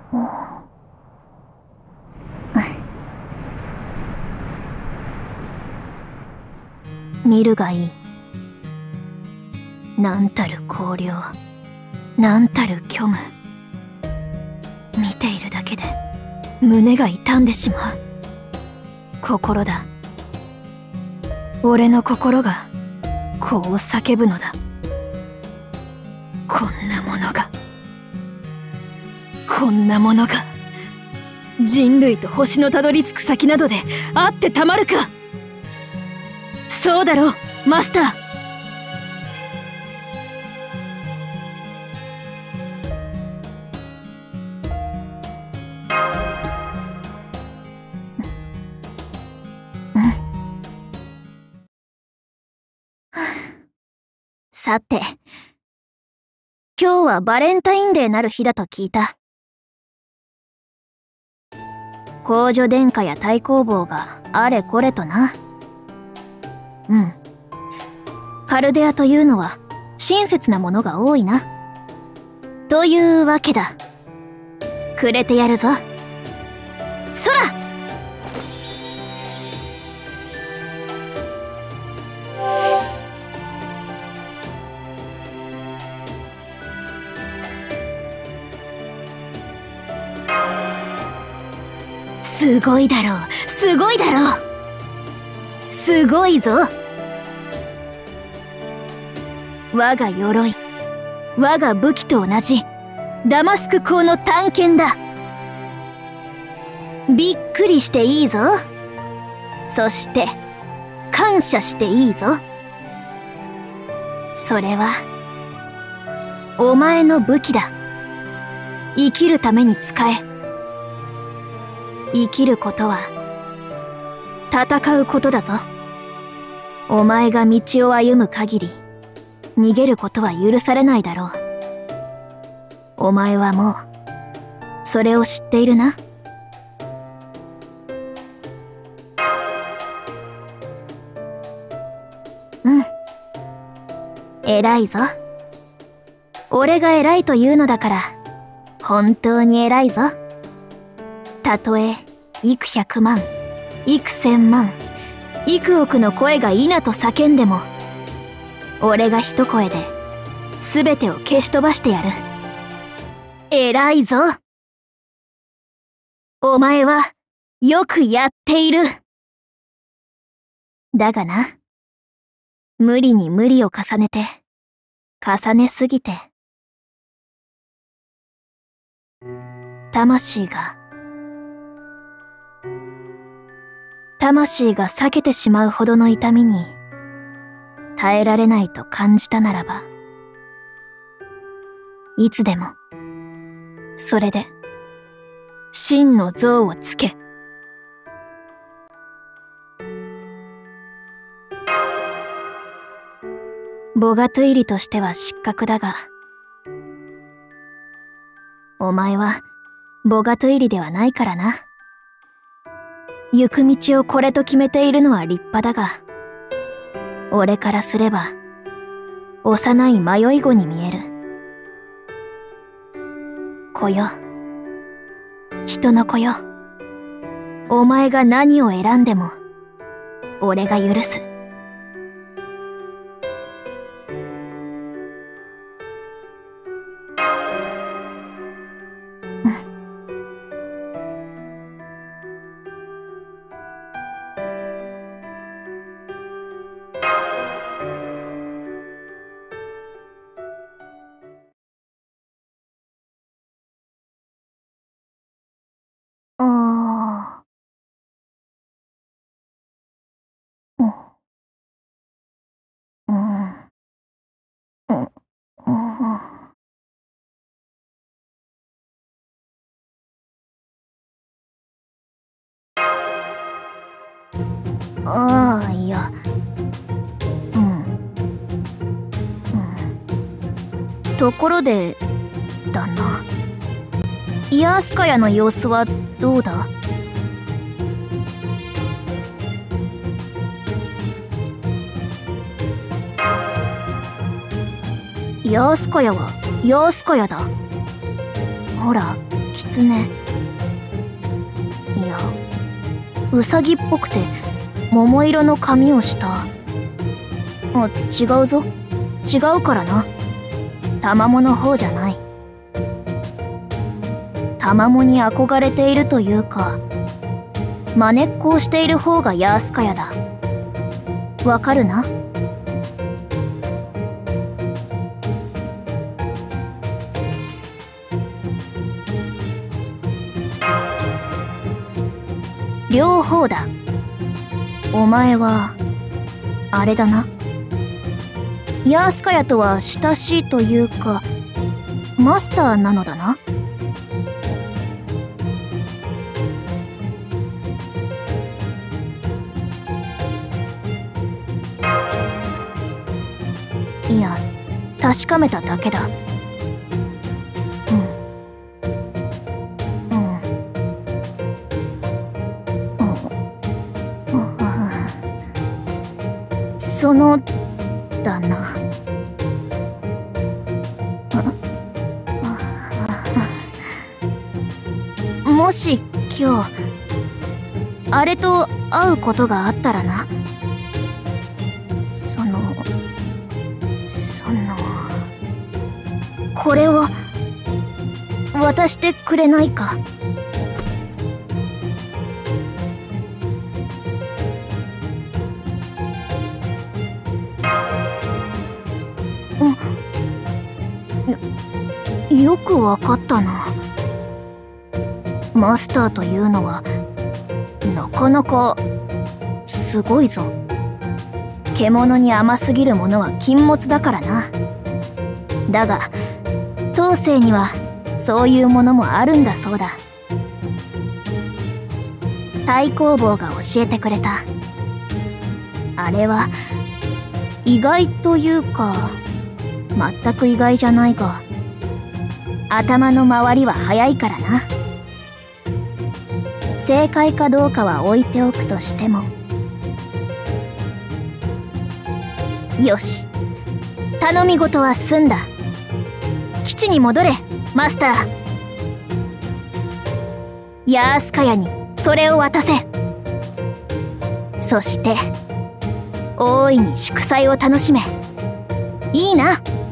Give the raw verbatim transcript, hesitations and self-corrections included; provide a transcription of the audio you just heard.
見るがいい。なんたる荒涼、なんたる虚無。見ているだけで胸が痛んでしまう。心だ。俺の心がこう叫ぶのだ。こんなものが、こんなものが人類と星のたどり着く先などであってたまるか。そうだろう、マスター。さて、今日はバレンタインデーなる日だと聞いた。公女殿下や太公望があれこれとな。うん。カルデアというのは親切なものが多いな。というわけだ。くれてやるぞ。そら！すごいだろう、すごいだろう。すごいぞ。我が鎧、我が武器と同じダマスク鋼の短剣だ。びっくりしていいぞ。そして感謝していいぞ。それはお前の武器だ。生きるために使え。生きることは戦うことだぞ。お前が道を歩む限り逃げることは許されないだろう。お前はもうそれを知っているな。うん、偉いぞ。俺が偉いというのだから本当に偉いぞ。たとえ幾百万、幾千万、幾億の声が否と叫んでも、俺が一声で全てを消し飛ばしてやる。偉いぞ。お前はよくやっている。だがな、無理に無理を重ねて、重ねすぎて、魂が、魂が裂けてしまうほどの痛みに耐えられないと感じたならば、いつでもそれで真の像をつけ。ボガトゥイリとしては失格だが、お前はボガトゥイリではないからな。行く道をこれと決めているのは立派だが、俺からすれば幼い迷い子に見える。子よ、人の子よ、お前が何を選んでも俺が許す。ああ、いや、うん、うん。ところで、だな。イヤースカヤの様子はどうだ？ヤースカヤはヤースカヤだ。ほら、 狐。いや、ウサギっぽくて桃色の髪をした。あ、違うぞ。違うからな。タマモの方じゃない。タマモに憧れているというか、まねっこをしている方がヤースカヤだ。わかるな？両方だ。お前はあれだな。ヤースカヤとは親しいというかマスターなのだな。いや、確かめただけだ。そのだな。もし今日あれと会うことがあったらな。そのそのこれを渡してくれないか。よ、よくわかったな。マスターというのはなかなかすごいぞ。獣に甘すぎるものは禁物だからな。だが当世にはそういうものもあるんだそうだ。太公望が教えてくれた。あれは意外というか全く意外じゃないが、頭の回りは早いからな。正解かどうかは置いておくとしても。よし、頼み事は済んだ。基地に戻れ、マスター。ヤースカヤにそれを渡せ。そして大いに祝祭を楽しめ。いいな。